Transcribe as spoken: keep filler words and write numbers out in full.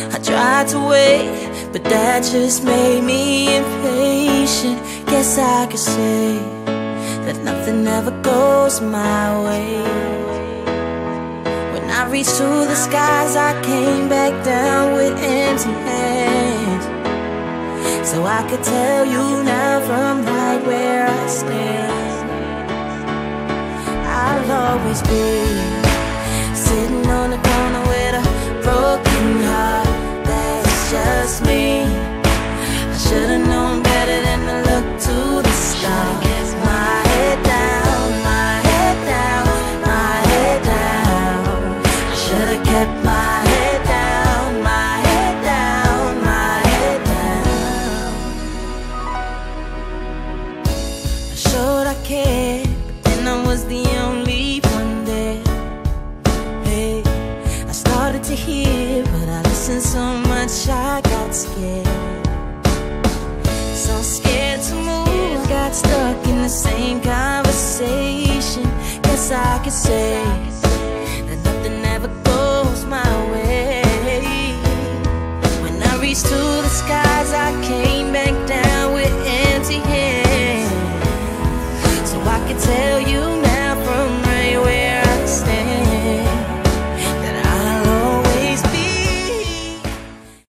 I tried to wait, but that just made me impatient. Guess I could say that nothing ever goes my way. When I reached to the skies, I came back down with empty hands. So I could tell you now from right where I stand, I'll always be sitting on the corner with a broken heart. That's just me. I should've known better than to look to the stars. My head down, my head down, my head down. I should've kept my head down, my head down, my head down. I showed I cared, but then I was the only one there. Hey, I started to hear, but I listened so much I got scared. So scared to move, got stuck in the same conversation. Guess I could say that nothing ever goes my way. When I reached to the skies, I came